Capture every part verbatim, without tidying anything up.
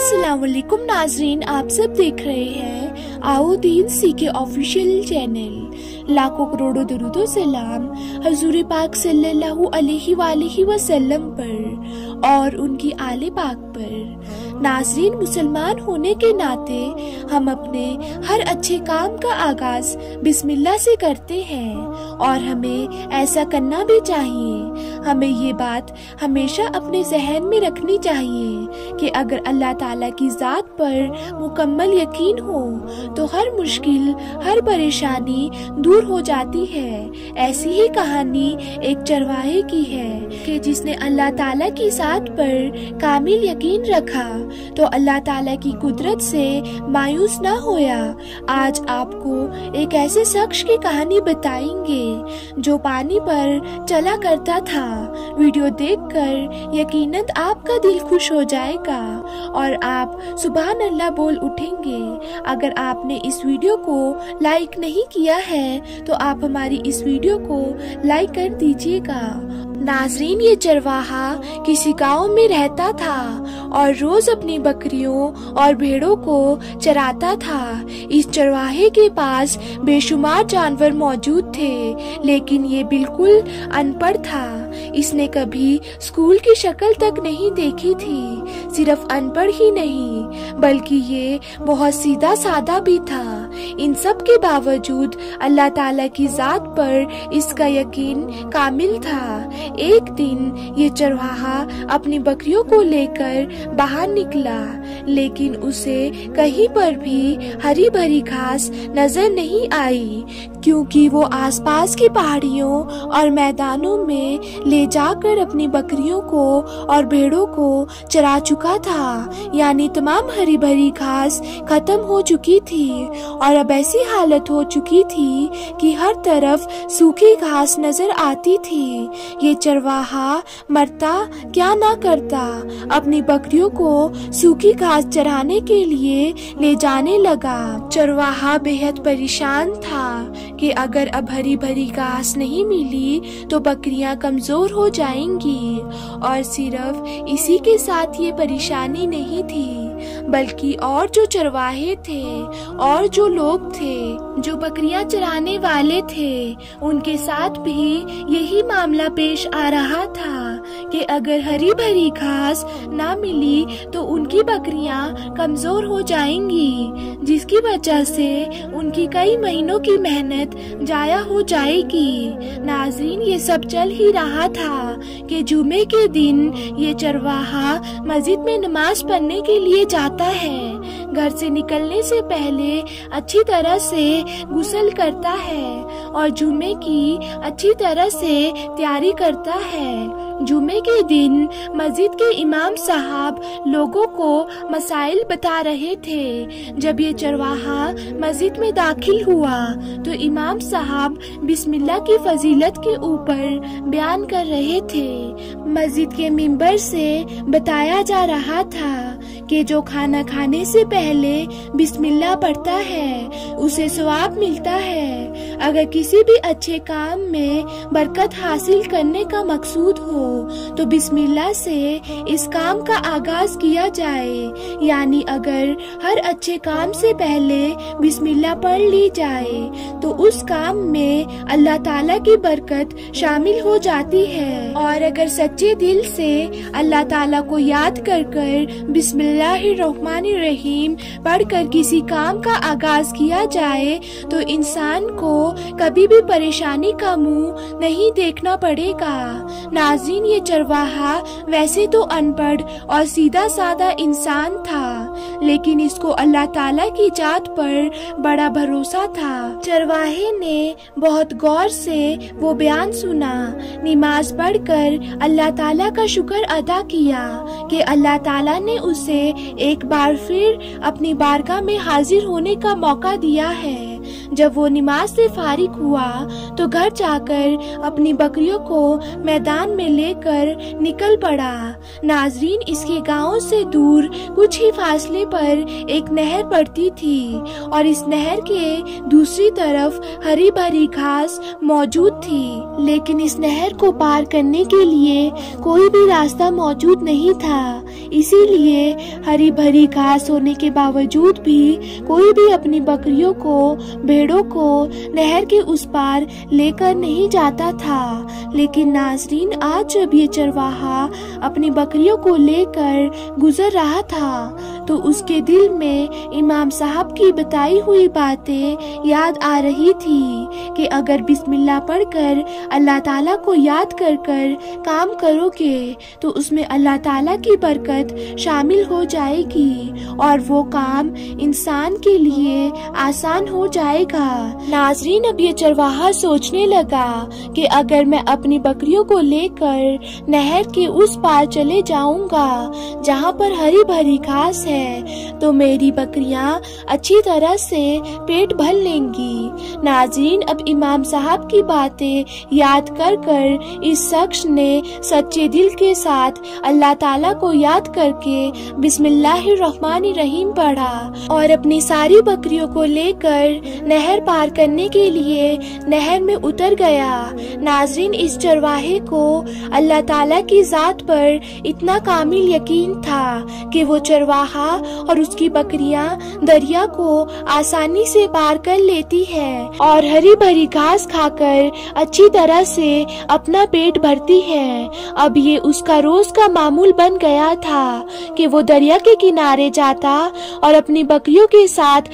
अस्सलाम वालेकुम नाजरीन, आप सब देख रहे हैं आओ दीन सी के ऑफिशियल चैनल। लाखों करोड़ों दरूदो सलाम हजूर पाक सल्लल्लाहु अलैहि वालैहि वसल्लम पर और उनकी आले पाक पर। नाजरीन, मुसलमान होने के नाते हम अपने हर अच्छे काम का आगाज बिस्मिल्लाह से करते हैं और हमें ऐसा करना भी चाहिए। हमें ये बात हमेशा अपने जहन में रखनी चाहिए कि अगर अल्लाह ताला की ज़ात पर मुकम्मल यकीन हो तो हर मुश्किल, हर परेशानी दूर हो जाती है। ऐसी ही कहानी एक चरवाहे की है कि जिसने अल्लाह ताला की ज़ात पर कामिल यकीन रखा तो अल्लाह ताला की कुदरत से मायूस ना होया। आज आपको एक ऐसे शख्स की कहानी बताएंगे जो पानी पर चला करता था। वीडियो देखकर यकीनन आपका दिल खुश हो जाएगा और आप सुभान अल्लाह बोल उठेंगे। अगर आपने इस वीडियो को लाइक नहीं किया है तो आप हमारी इस वीडियो को लाइक कर दीजिएगा। नाजरीन, ये चरवाहा किसी गांव में रहता था और रोज अपनी बकरियों और भेड़ों को चराता था। इस चरवाहे के पास बेशुमार जानवर मौजूद थे, लेकिन ये बिल्कुल अनपढ़ था। इसने कभी स्कूल की शक्ल तक नहीं देखी थी। सिर्फ अनपढ़ ही नहीं बल्कि ये बहुत सीधा साधा भी था। इन सब के बावजूद अल्लाह ताला की जात पर इसका यकीन कामिल था। एक दिन ये चरवाहा अपनी बकरियों को लेकर बाहर निकला, लेकिन उसे कहीं पर भी हरी भरी घास नजर नहीं आई, क्योंकि वो आसपास की पहाड़ियों और मैदानों में ले जाकर अपनी बकरियों को और भेड़ों को चरा चुका था। यानी तमाम हरी भरी घास खत्म हो चुकी थी और अब ऐसी हालत हो चुकी थी कि हर तरफ सूखी घास नजर आती थी। ये चरवाहा मरता क्या ना करता, अपनी बकरियों को सूखी घास चराने के लिए ले जाने लगा। चरवाहा बेहद परेशान था कि अगर अब हरी भरी घास नहीं मिली तो बकरियां कमजोर हो जाएंगी। और सिर्फ इसी के साथ ये परेशानी नहीं थी बल्कि और जो चरवाहे थे और जो लोग थे जो बकरियां चराने वाले थे उनके साथ भी यही मामला पेश आ रहा था कि अगर हरी भरी घास ना मिली तो उनकी बकरियां कमजोर हो जाएंगी, जिसकी वजह से उनकी कई महीनों की मेहनत जाया हो जाएगी। नाज़रीन, ये सब चल ही रहा था कि जुमे के दिन ये चरवाहा मस्जिद में नमाज पढ़ने के लिए जाता है। घर से निकलने से पहले अच्छी तरह से गुस्ल करता है और जुमे की अच्छी तरह से तैयारी करता है। जुमे के दिन मस्जिद के इमाम साहब लोगों को मसाइल बता रहे थे। जब ये चरवाहा मस्जिद में दाखिल हुआ तो इमाम साहब बिस्मिल्लाह की फजीलत के ऊपर बयान कर रहे थे। मस्जिद के मिंबर से बताया जा रहा था कि जो खाना खाने से पहले बिस्मिल्लाह पढ़ता है उसे सवाब मिलता है। अगर किसी भी अच्छे काम में बरकत हासिल करने का मकसूद हो तो बिस्मिल्लाह से इस काम का आगाज किया जाए। यानी अगर हर अच्छे काम से पहले बिस्मिल्लाह पढ़ ली जाए तो उस काम में अल्लाह ताला की बरकत शामिल हो जाती है। और अगर सच्चे दिल से अल्लाह ताला को याद कर कर बिस्मिल्लाहिर्रहमानिर्रहीम पढ़कर किसी काम का आगाज किया जाए तो इंसान को कभी भी परेशानी का मुंह नहीं देखना पड़ेगा। नाज़रीन, ये चरवाहा वैसे तो अनपढ़ और सीधा साधा इंसान था, लेकिन इसको अल्लाह ताला की जात पर बड़ा भरोसा था। चरवाहे ने बहुत गौर से वो बयान सुना, नमाज पढ़कर अल्लाह ताला का शुक्र अदा किया कि अल्लाह ताला ने उसे एक बार फिर अपनी बारगाह में हाजिर होने का मौका दिया है। जब वो नमाज से फारिग हुआ तो घर जाकर अपनी बकरियों को मैदान में लेकर निकल पड़ा। नाजरीन, इसके गांव से दूर कुछ ही फासले पर एक नहर पड़ती थी और इस नहर के दूसरी तरफ हरी भरी घास मौजूद थी, लेकिन इस नहर को पार करने के लिए कोई भी रास्ता मौजूद नहीं था। इसीलिए हरी भरी घास होने के बावजूद भी कोई भी अपनी बकरियों को, भेड़ों को नहर के उस पार लेकर नहीं जाता था। लेकिन नाजरीन, आज जब ये चरवाहा अपनी बकरियों को लेकर गुजर रहा था तो उसके दिल में इमाम साहब की बताई हुई बातें याद आ रही थी कि अगर बिस्मिल्लाह पढ़कर अल्लाह ताला को याद कर कर काम करोगे तो उसमें अल्लाह ताला की बरकत शामिल हो जाएगी और वो काम इंसान के लिए आसान हो जाएगा। नाजरीन, अब ये चरवाहा सोचने लगा कि अगर मैं अपनी बकरियों को लेकर नहर के उस पार चले जाऊंगा जहाँ पर हरी भरी घास है तो मेरी बकरियां अच्छी तरह से पेट भर लेंगी। नाजरीन, अब इमाम साहब की बातें याद कर कर इस शख्स ने सच्चे दिल के साथ अल्लाह ताला को याद करके बिस्मिल्लाहिर्रहमानिर्रहीम पढ़ा और अपनी सारी बकरियों को लेकर नहर पार करने के लिए नहर में उतर गया। नाजरीन, इस चरवाहे को अल्लाह ताला की जात पर इतना कामिल यकीन था कि वो चरवाहा और उसकी बकरियां दरिया को आसानी से पार कर लेती है और हरी भरी घास खाकर अच्छी तरह से अपना पेट भरती है। अब ये उसका रोज का मामूल बन गया था कि वो दरिया के किनारे जाता और अपनी बकरियों के साथ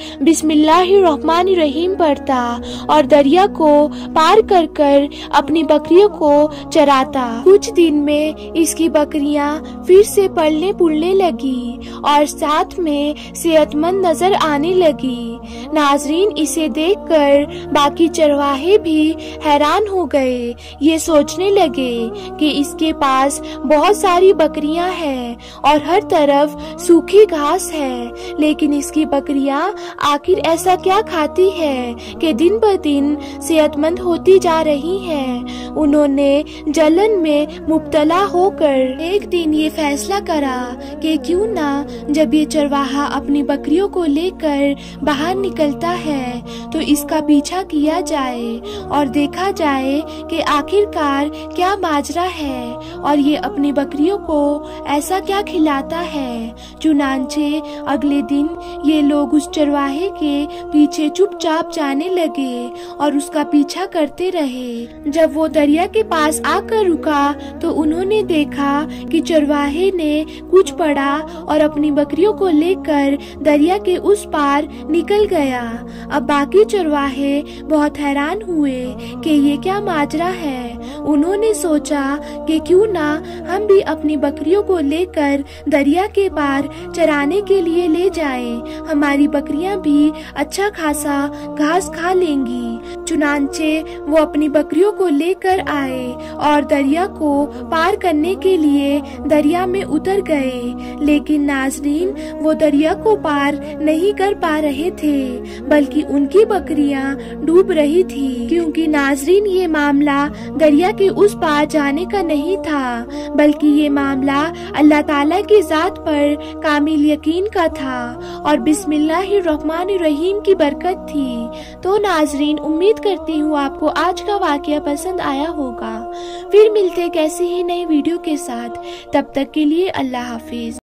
बिस्मिल्लाहिर्रहमानिर्रहीम पढ़ता और दरिया को पार कर कर अपनी बकरियों को चराता। कुछ दिन में इसकी बकरियां फिर से पलने पुलने लगी और साथ में सेहतमंद नजर आने लगी। नाजरीन, इसे देखकर बाकी चरवाहे भी हैरान हो गए। ये सोचने लगे कि इसके पास बहुत सारी बकरियां हैं और हर तरफ सूखी घास है, लेकिन इसकी बकरियां आखिर ऐसा क्या खाती है कि दिन ब दिन सेहतमंद होती जा रही हैं। उन्होंने जलन में मुब्तला होकर एक दिन ये फैसला करा कि क्यों ना जब ये चरवाहा अपनी बकरियों को लेकर बाहर निकलता है तो इसका पीछा किया जाए और देखा जाए कि आखिरकार क्या माजरा है और ये अपनी बकरियों को ऐसा क्या खिलाता है। चुनांचे अगले दिन ये लोग उस चरवाहे के पीछे चुपचाप जाने लगे और उसका पीछा करते रहे। जब वो दरिया के पास आकर रुका तो उन्होंने देखा कि चरवाहे ने कुछ पड़ा और अपनी बकरियों को लेकर दरिया के उस पार निकल गया। अब बाकी चरवाहे बहुत हैरान हुए कि ये क्या माजरा है। उन्होंने सोचा कि क्यों ना हम भी अपनी बकरियों को लेकर दरिया के पार चराने के लिए ले जाएं। हमारी बकरियां भी अच्छा खासा घास खा लेंगी। चुनांचे वो अपनी बकरियों को लेकर आए और दरिया को पार करने के लिए दरिया में उतर गए। लेकिन नाजरीन, वो दरिया को पार नहीं कर पा रहे थे बल्कि उनकी बकरियां डूब रही थी, क्योंकि नाजरीन ये मामला दरिया के उस पार जाने का नहीं था बल्कि ये मामला अल्लाह ताला की जात पर कामिल यकीन का था और बिस्मिल्लाहिर्रहमानिर्रहीम की बरकत थी। तो नाजरीन, उम्मीद करती हूँ आपको आज का वाकया पसंद आया होगा। फिर मिलते कैसी ही नई वीडियो के साथ, तब तक के लिए अल्लाह हाफिज।